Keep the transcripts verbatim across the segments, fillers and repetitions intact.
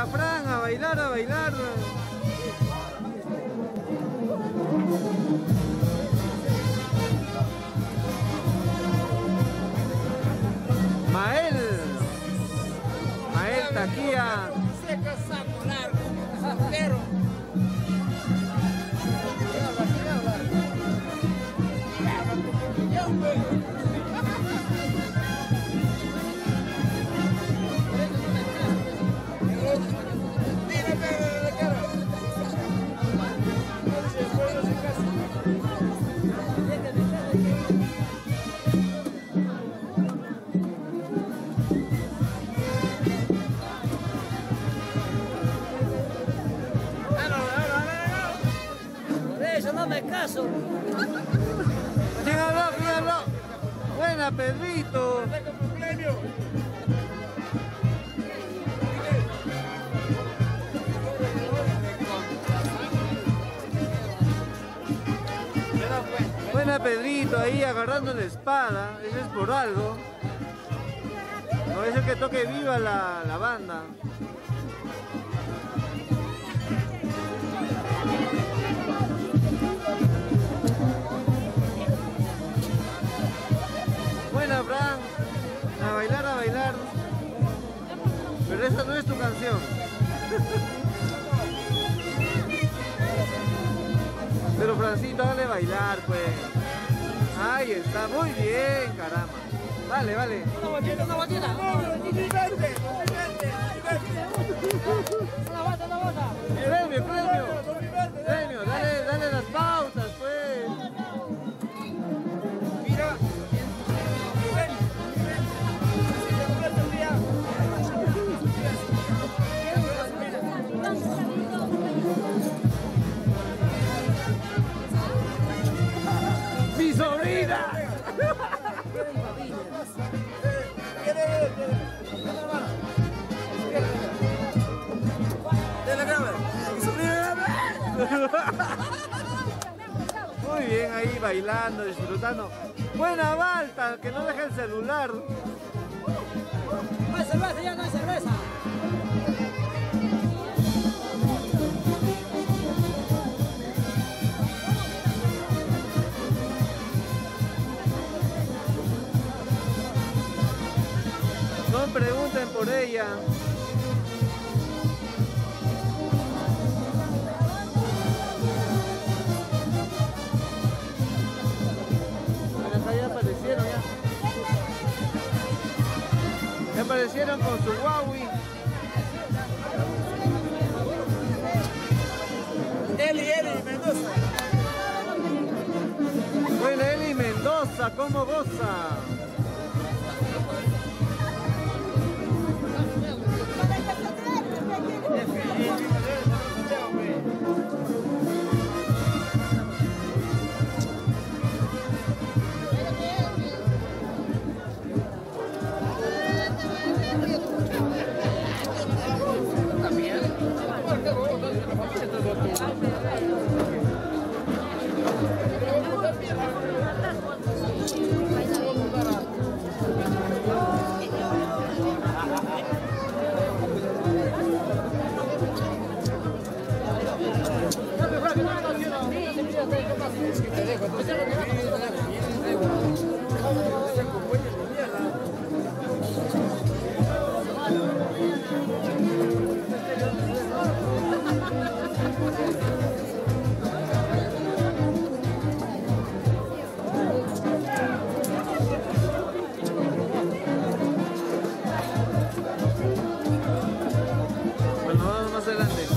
Venga, Fran, a bailar, a bailar. Mael. Mael Taquía. Seca, saco largo, pero. No me caso. ¿Quién habló? ¿Quién habló? Buena, Pedrito. Buena, Pedrito, ahí agarrando la espada. Eso es por algo. No es el que toque viva la, la banda. Buena, Fran, a bailar, a bailar. Pero esa no es tu canción. Pero Francito, dale a bailar, pues. Ahí está, muy bien, caramba. Vale, vale. Una botita, una botita. Una bota, una bota. Premio, premio. Premio, dale, dale las pautas, pues. Mira. ¡Mi sobrina! Muy bien ahí bailando, disfrutando. Buena Balta, que no deje el celular. No hay cerveza, ya no hay cerveza. No pregunten por ella. Acá ya aparecieron ya. Ya aparecieron con su Huawei. Eli, Eli, Mendoza. Bueno, Eli Mendoza, ¿cómo goza? Bueno, vamos más adelante.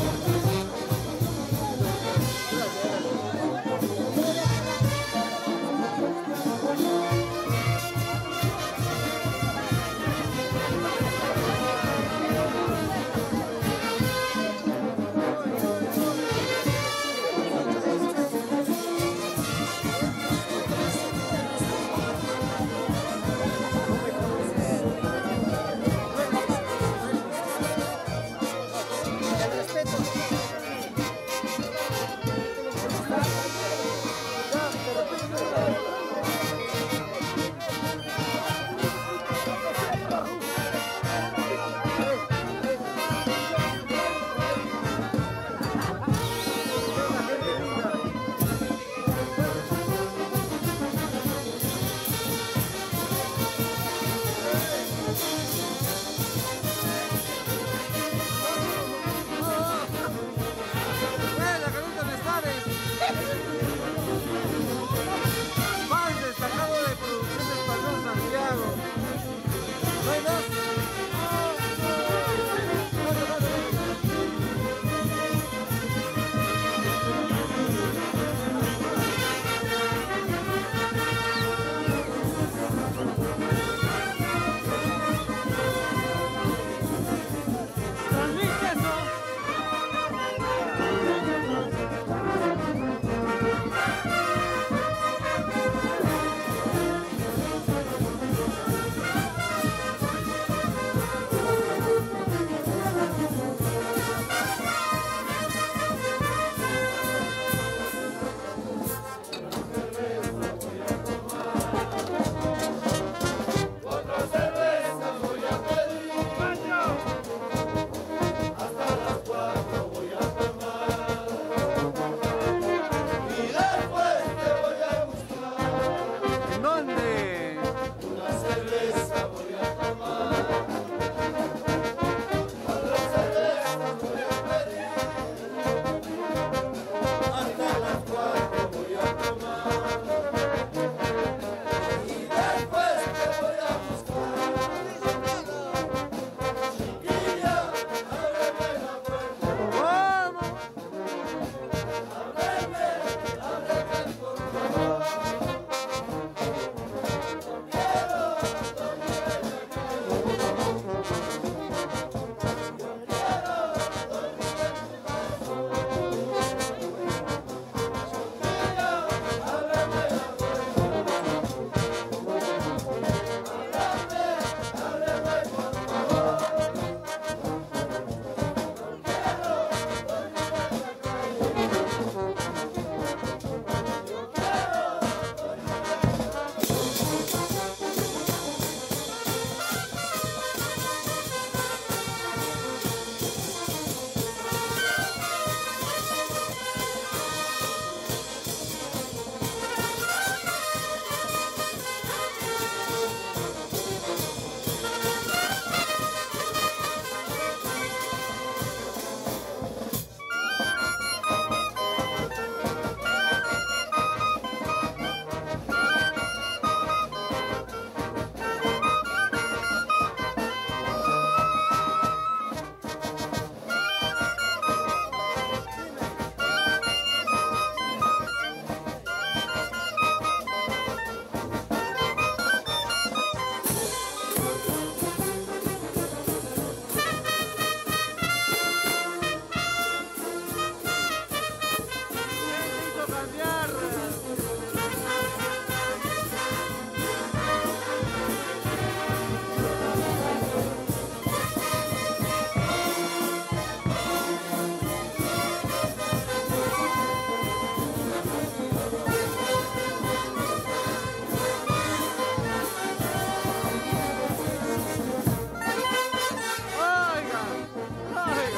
vida. Ay.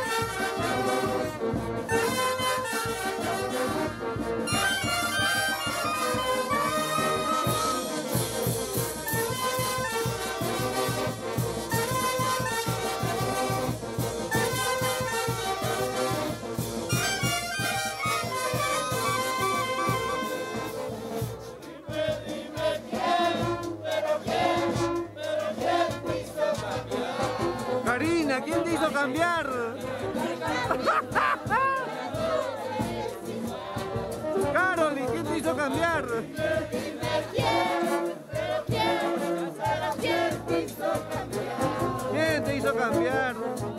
Karina, ¿quién te hizo cambiar? Caroli, ¿quién te hizo cambiar? ¿Quién te hizo cambiar?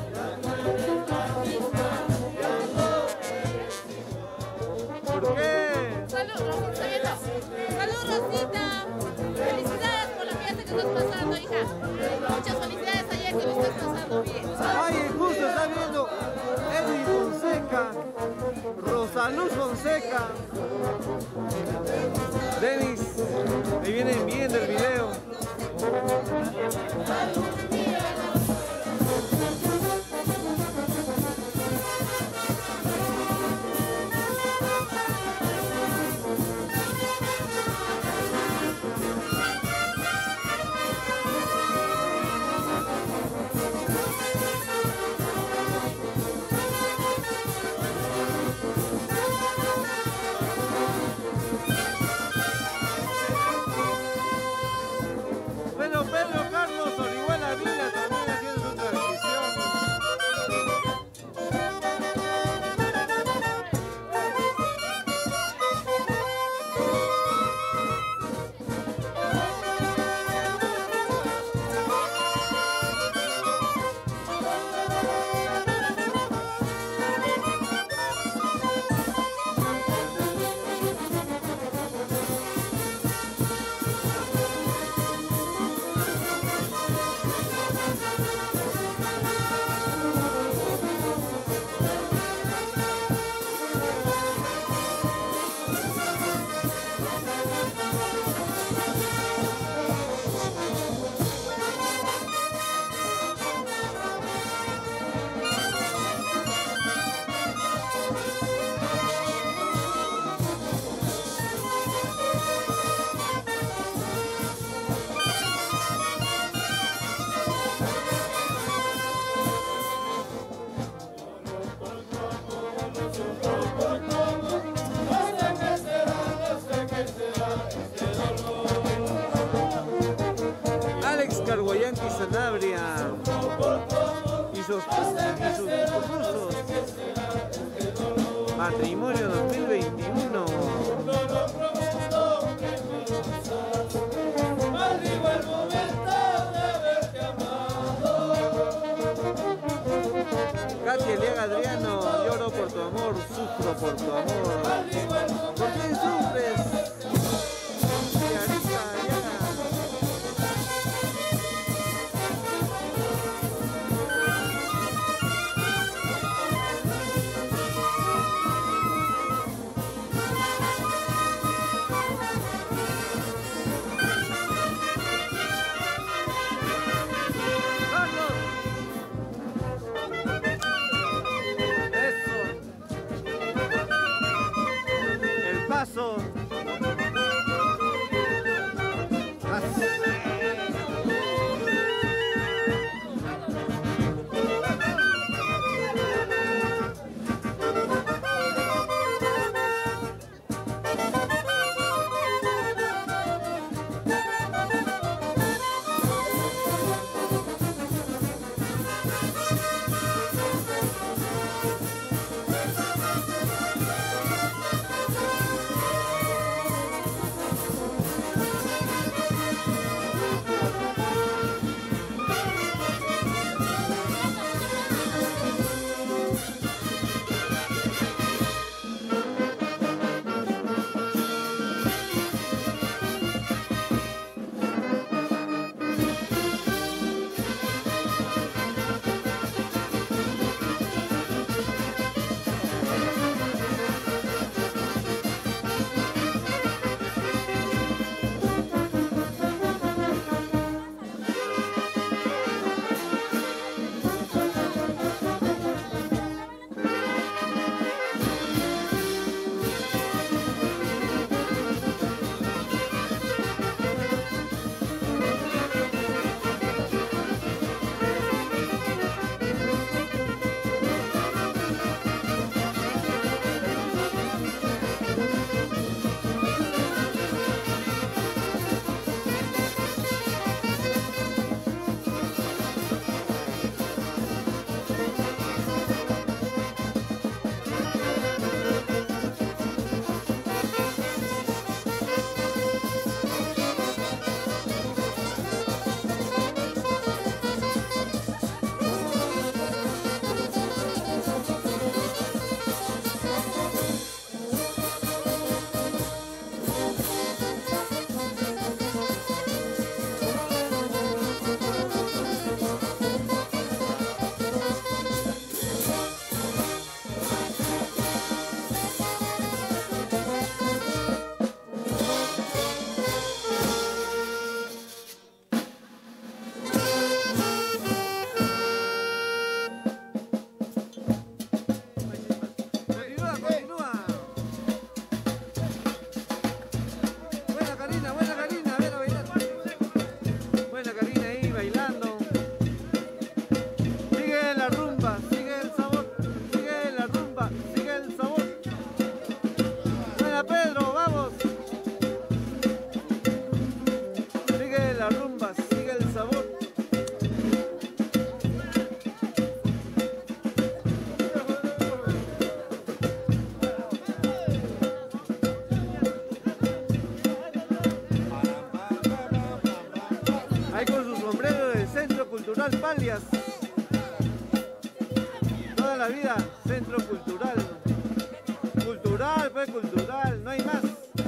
¿Por qué? Salud, Rosita. Salud, Rosita. Felicidades por la fiesta que estás pasando, hija. Muchas felicidades ayer que lo estás pasando bien. Ay, justo está viendo Edwin Fonseca, Rosaluz Fonseca, Denis, ahí vienen viendo el video. Bueno, Pedro Carlos Orihuela Vila también haciendo su transmisión. Alex Carguayanqui Sanabria y sus, y sus concursos. Matrimonio dos mil veintiuno. Katia Eliaga Adriano, lloro por tu amor, sufro por tu amor. ¿Por quién sufres? Clarisa Eliaga. ¡Carlos! Eso. Continúa, continúa. Buena Karina, buena Karina, a ver a bailar. Buena Karina ahí bailando. Sigue la rumba, sigue el sabor. Sigue la rumba, sigue el sabor. Buena Pedro, vamos. Sigue la rumba, sigue el sabor. Ahí con su sombrero del Centro Cultural Palias. Toda la vida, Centro Cultural. Cultural, pues cultural, no hay más.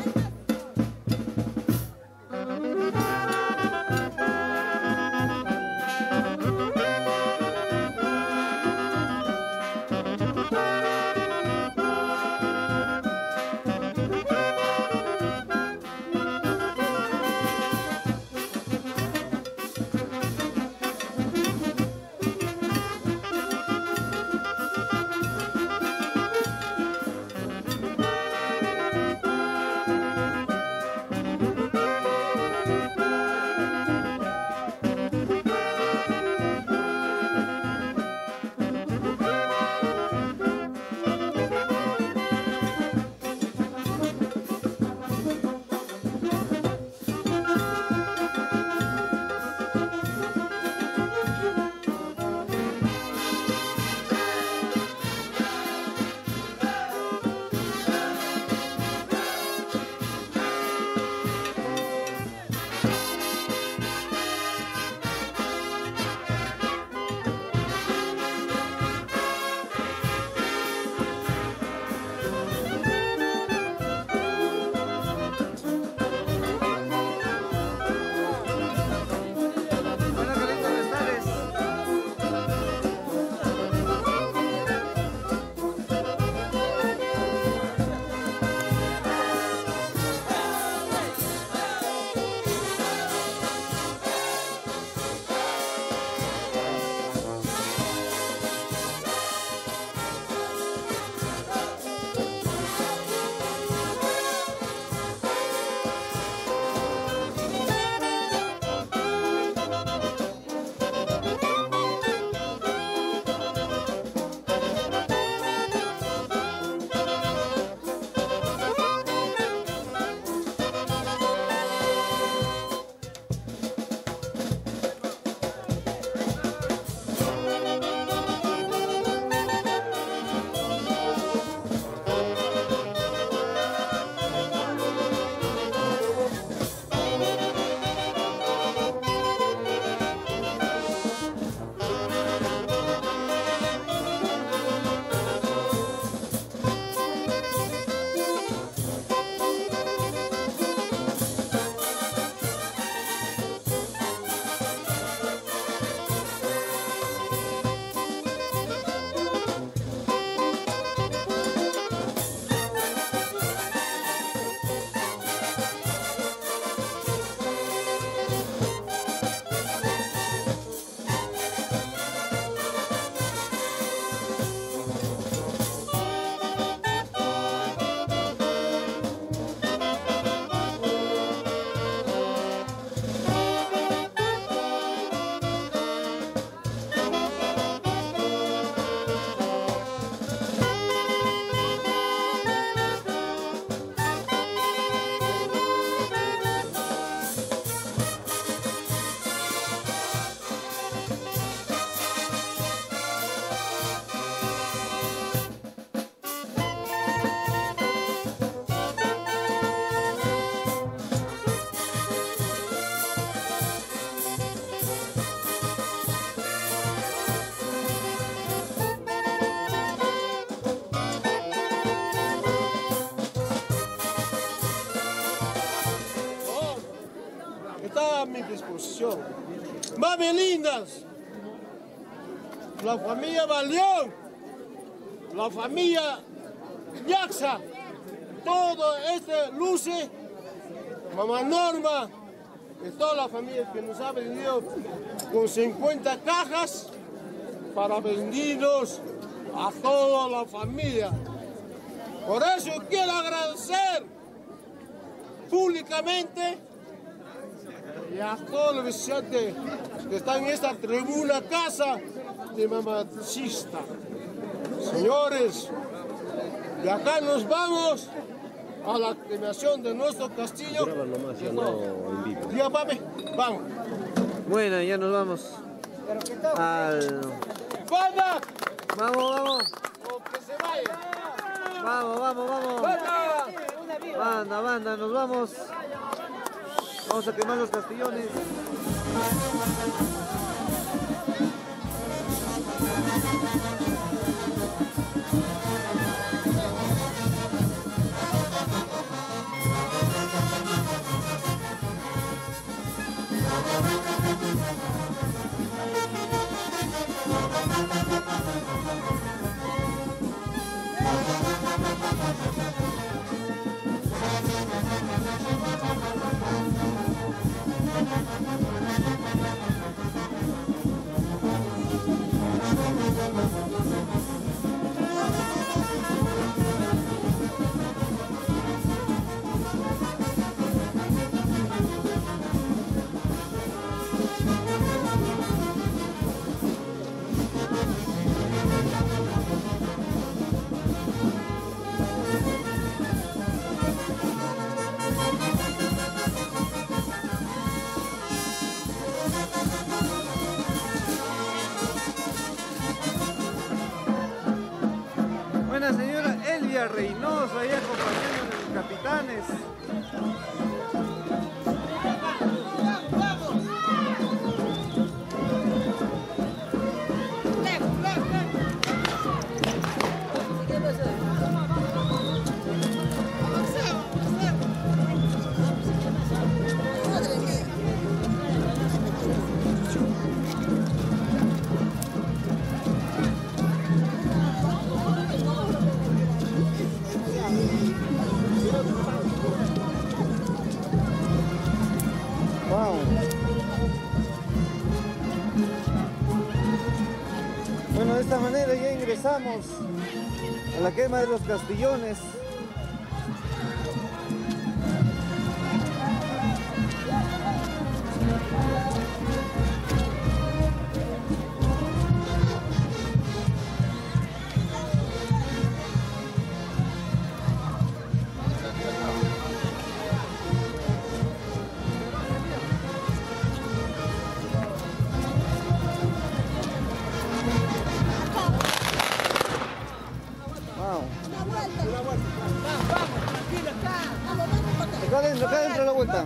a mi disposición. Mami lindas, la familia Baleón, la familia Yaxa, todo este luce, mamá Norma, y toda la familia que nos ha venido con cincuenta cajas para benditos a toda la familia. Por eso quiero agradecer públicamente y a todos los visitantes que están en esta tribuna casa de Mamachista. Señores, de acá nos vamos a la activación de nuestro castillo. Ya, papi, vamos. Bueno, ya nos vamos. Al... ¡Banda! Vamos, vamos. O que se vaya. Vamos, vamos, vamos. ¡Banda! Banda, banda, nos vamos. Vamos a quemar los castillones. Buena señora Elvia Reynoso, ahí acompañando a los capitanes. Wow. Bueno, de esta manera ya ingresamos a la quema de los castillones. Acá adentro, acá adentro la vuelta.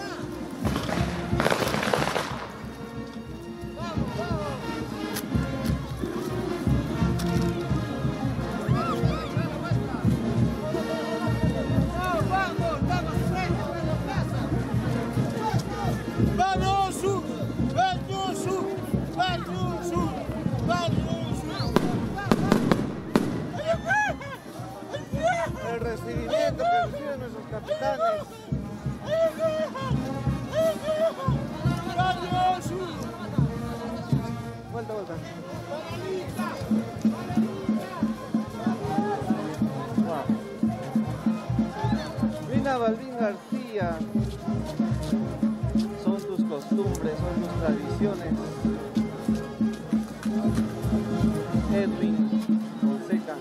¡Vamos, Sur! ¡Vamos, Sur! ¡Vamos, Sur! ¡Vamos, Sur! El recibimiento que reciben nuestros capitanes. ¡Vamos, Sur! Vuelta, vuelta. Wow. Lina Balbín García. Son tus costumbres, son tus tradiciones. Edwin Fonseca.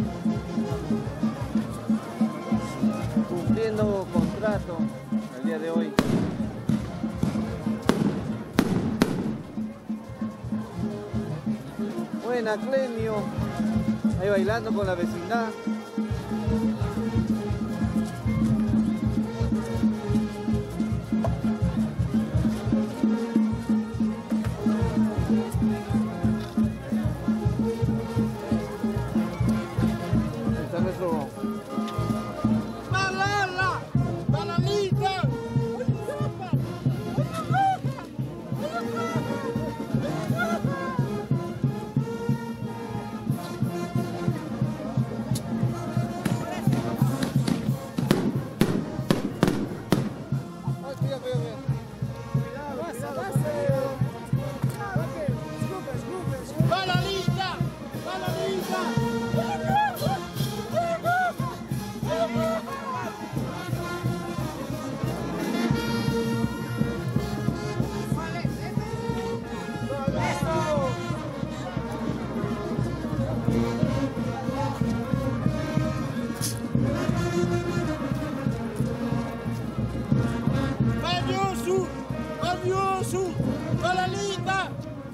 Cumpliendo contrato el día de hoy. Buena, Clemio. Ahí bailando con la vecindad. Está nuestro... ¡Balala! ¡Balalita! ¡Valioso! ¡Valioso! ¡Galalita!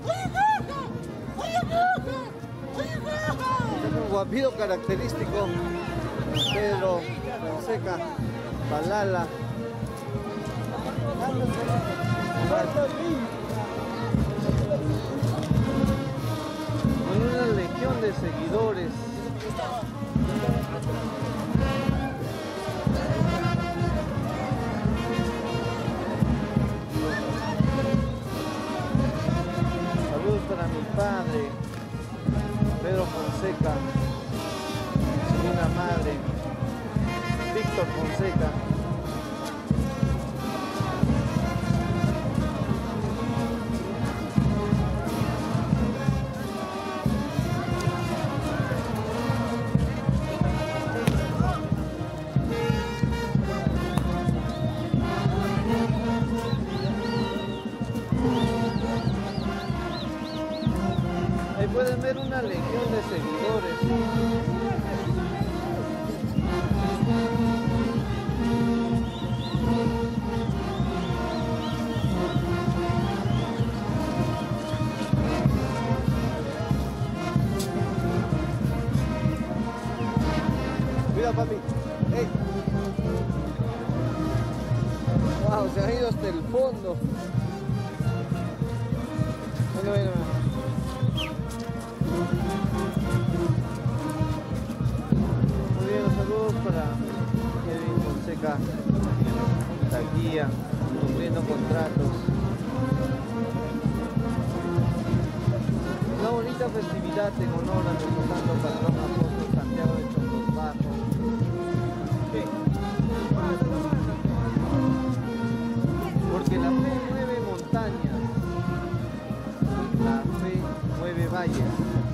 Un guapido característico, Pedro Fonseca, Palala. Con una legión de seguidores. Saludos para mi padre, Pedro Fonseca, y una madre, Víctor Fonseca. Ahí pueden ver una legión de seguidores. Cuida, papi. Hey. Wow, se han ido hasta el fondo. Bueno, bueno, bueno. Muy bien, los saludos para Edwin Fonseca, Taquilla, cumpliendo contratos. Una bonita festividad en honor a nuestro santo patrón apóstol Santiago de Chongos Bajos. ¿Qué? Porque la fe mueve montañas, la fe mueve valles.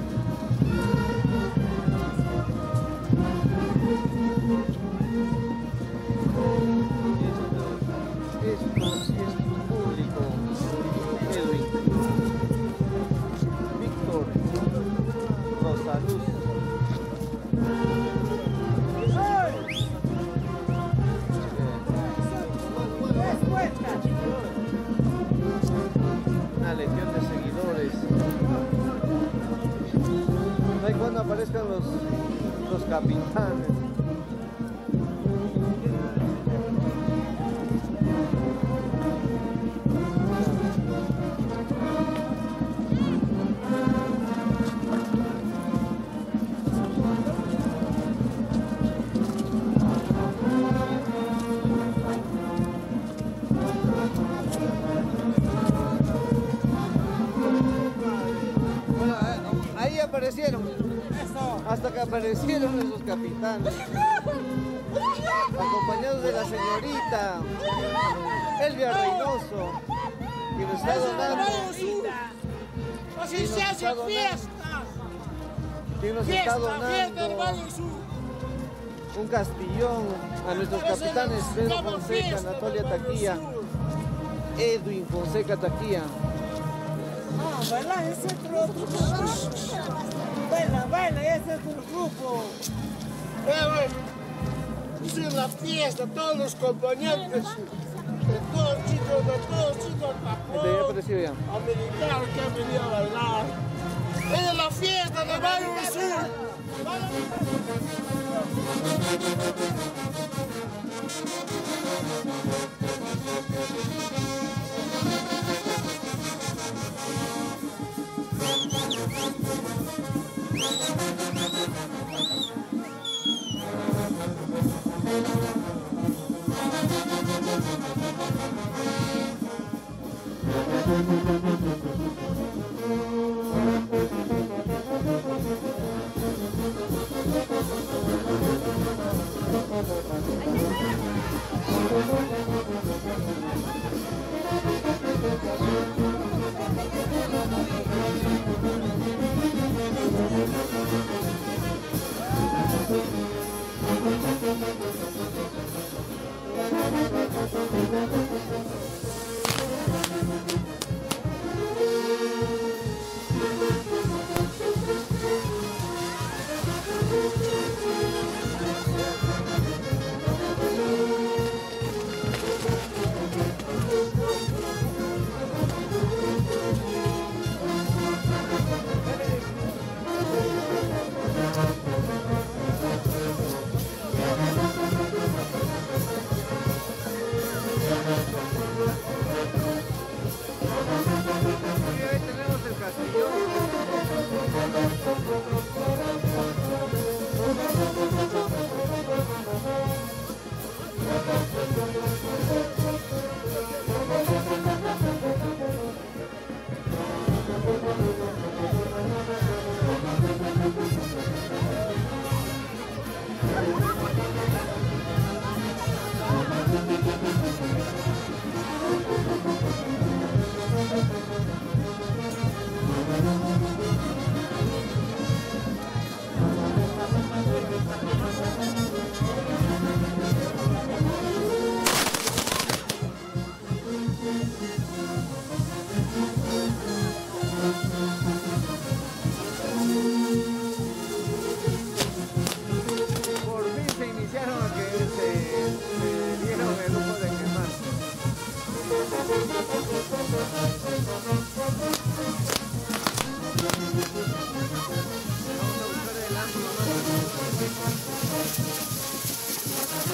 Esto es tu público, Edwin, Víctor, Rosaluz. Una legión de seguidores. No hay cuando aparezcan los, los capitanes. Bueno, ahí aparecieron. Hasta que aparecieron esos capitanes. Acompañados de la señorita Elvia Reynoso, que nos está donando. Así se hace fiesta. Que nos está Fiesta, fiesta, donando hermano. un castillón a nuestros capitanes Pedro Fonseca, Anatolia Taquilla, Edwin Fonseca Taquilla. Ah, baila ese otro grupo. Baila, baila, ese otro grupo. Eh, bueno, hice la fiesta, todos los compañeros, de todos chicos, de todos chicos, Este ya apareció ya. americanos que han venido a bailar. Es la fiesta de Barrio Sur.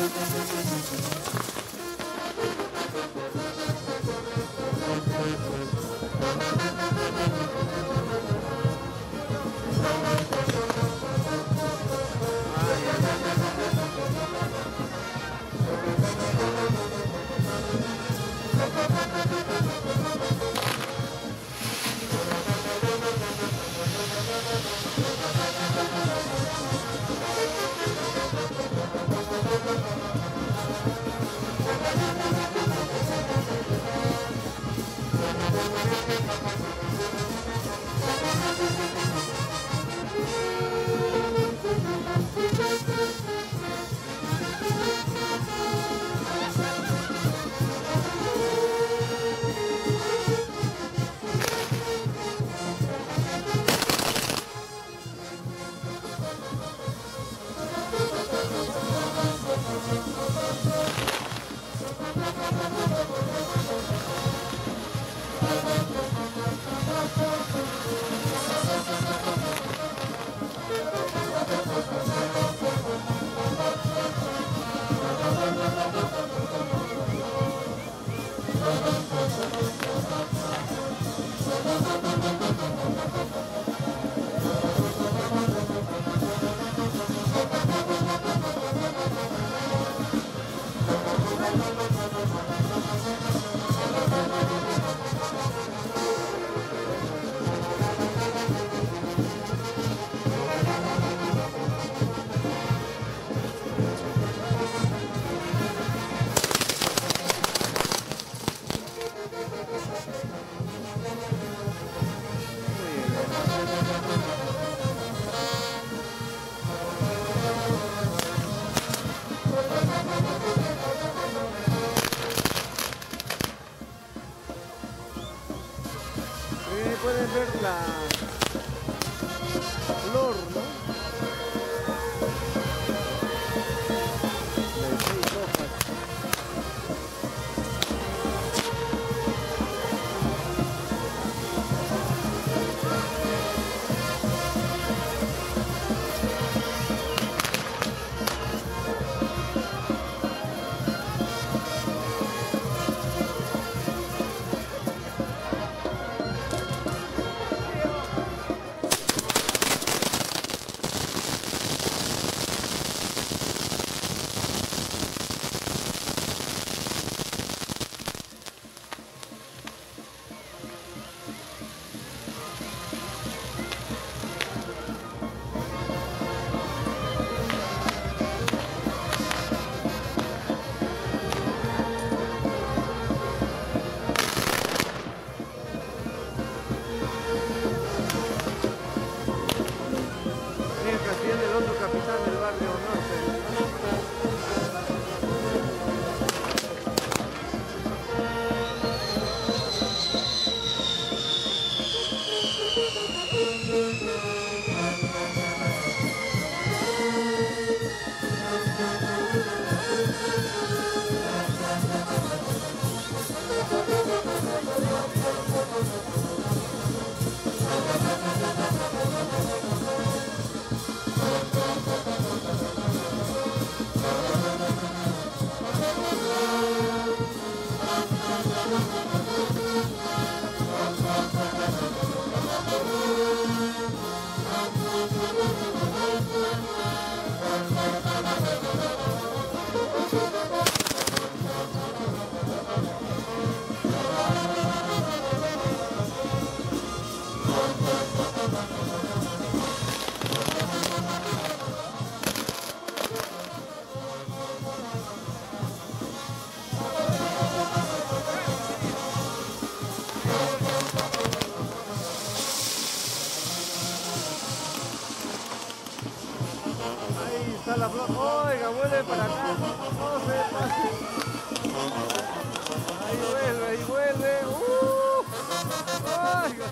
Pueden ver la flor, ¿no? De seis hojas. Está la flor. Oiga, vuelve para acá. No se pase. Ahí vuelve, ahí vuelve. Uh. Oiga.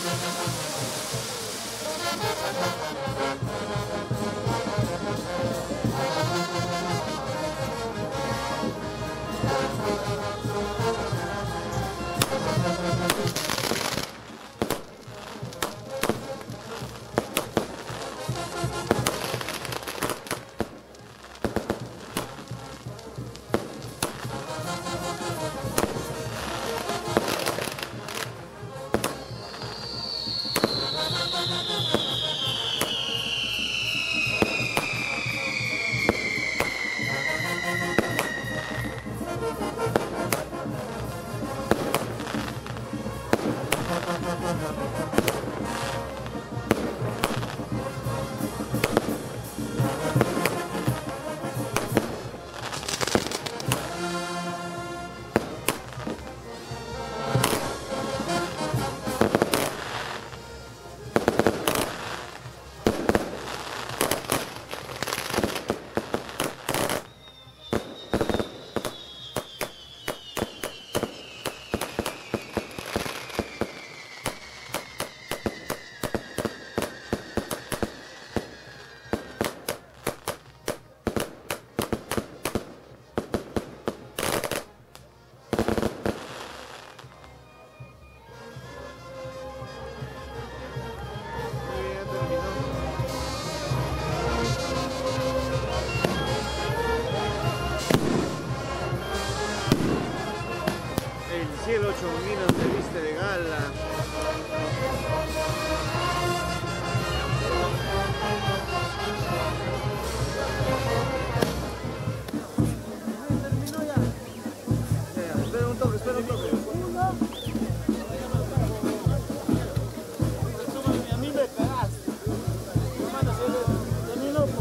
cielo Chonguino se viste de gala. Espera, espera un toque, espera un toque. A mí me cagaste. A mí no.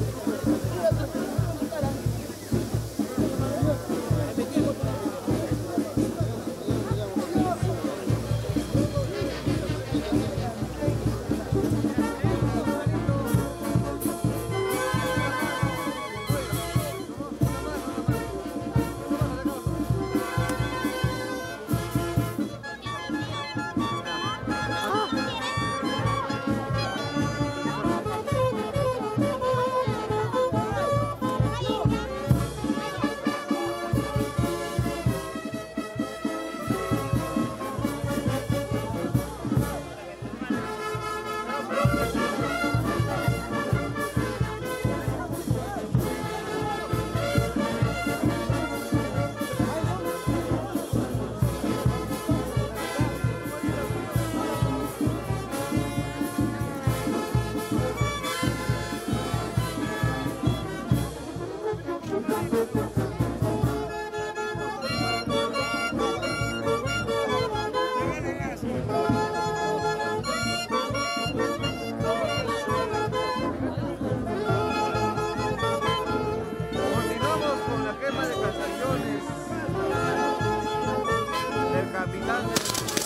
Continuamos con la quema de castañones del capitán del...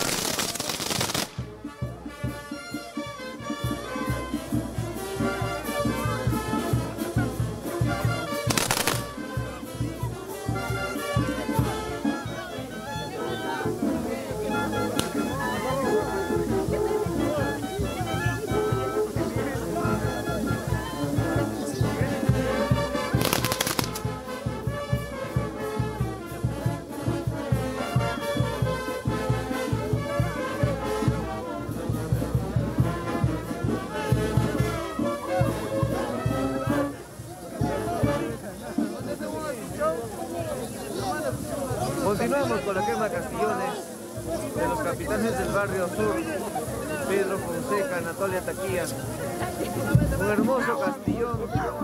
Continuamos con la quema de castillones de los capitanes del barrio sur, Pedro Fonseca, Anatolia Taquía. Un hermoso castillón.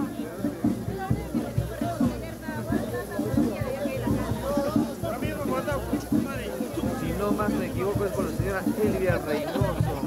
Si no más me equivoco es con la señora Elvia Reynoso.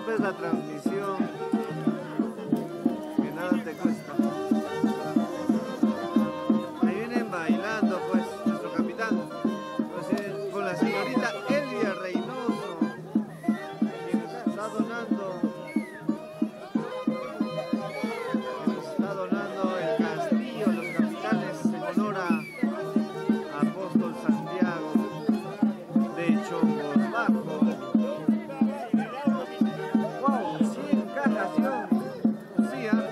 rompes la transmisión, que nada te cuesta. Ahí vienen bailando pues nuestro capitán, pues, eh, con la señorita Elvia Reynoso, quien está donando, quien está donando el castillo, los capitanes, en honor a Apóstol Santiago de Chongos Bajo. Wow, cien cajas, sí, ¿ah?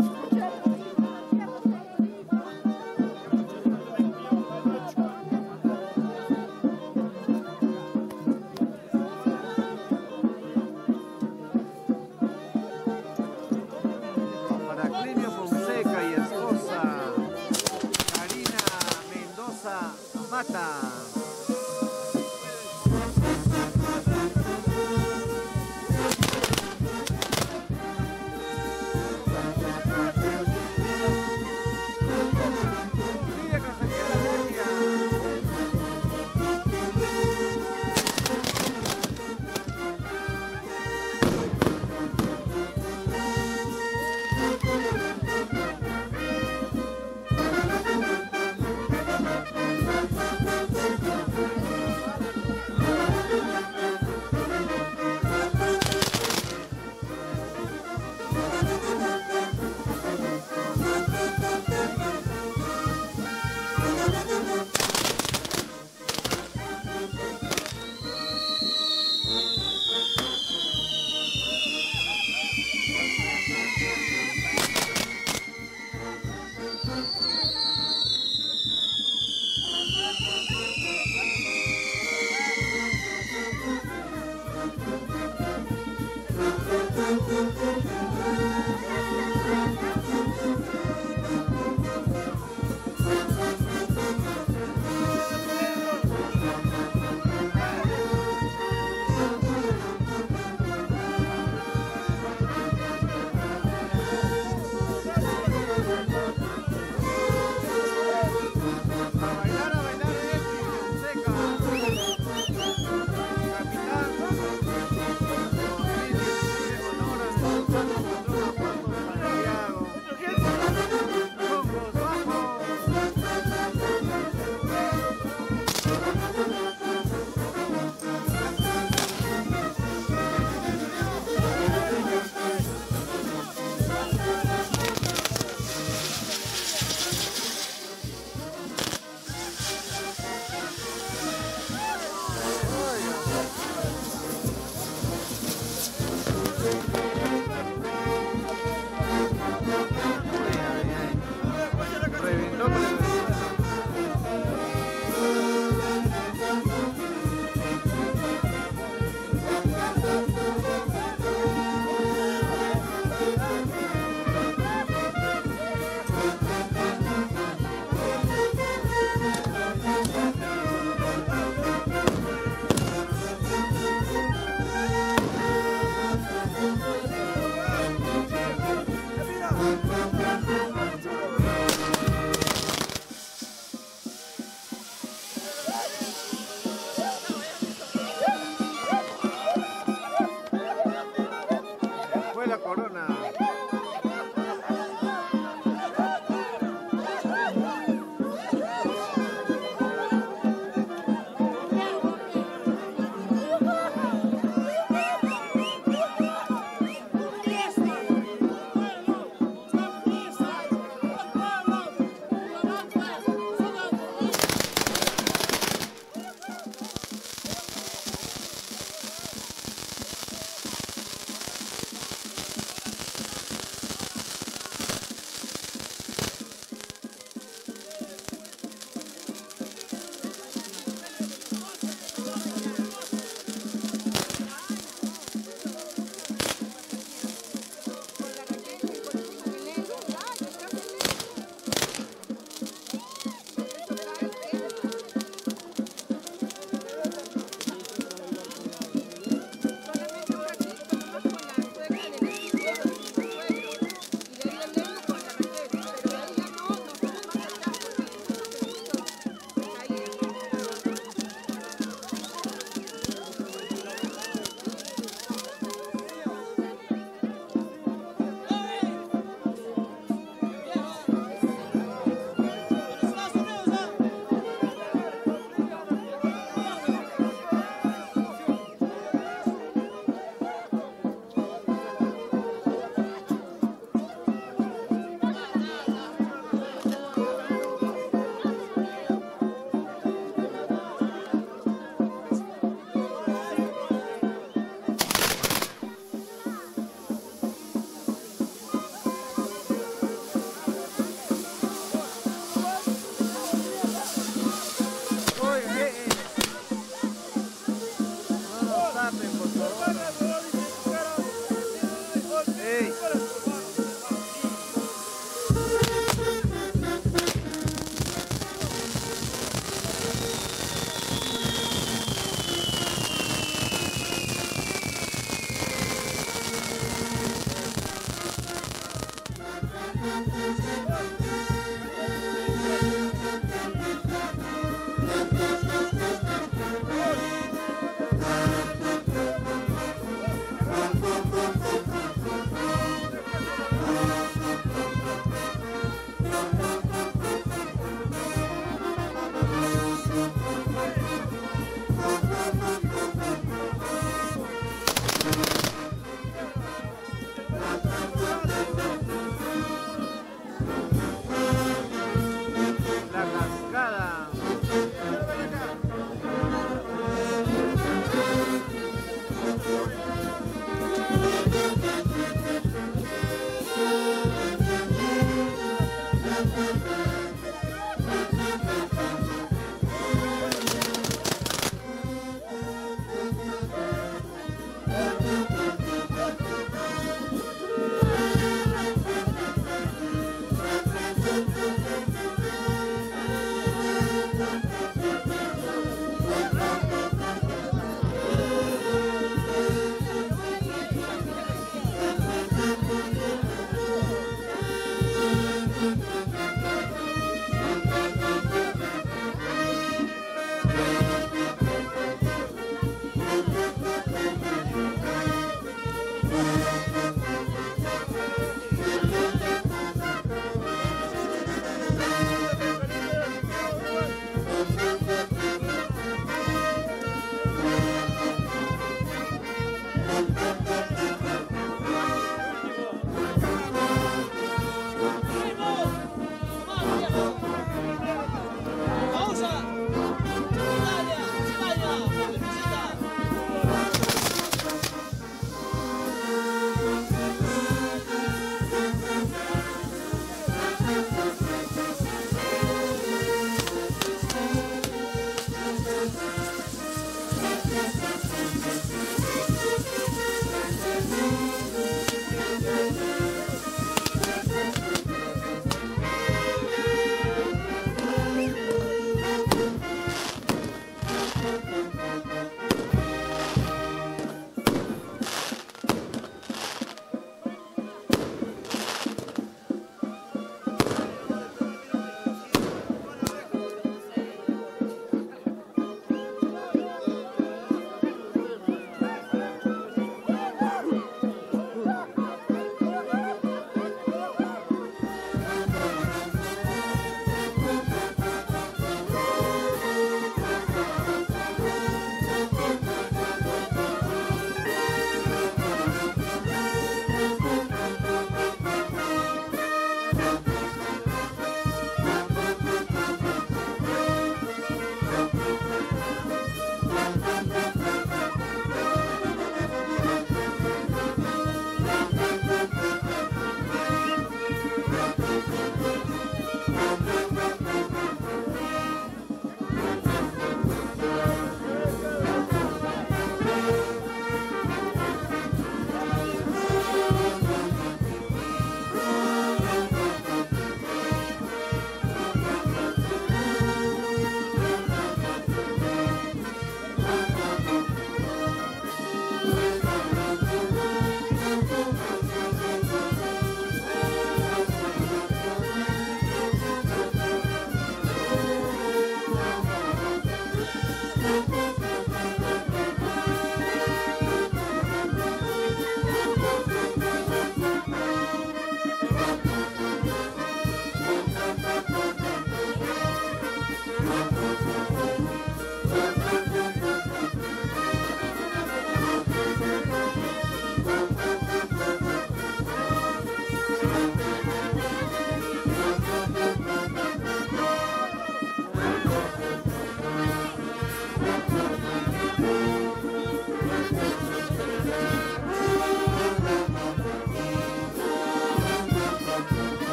Para Clinio Fonseca y esposa Karina Mendoza Mata.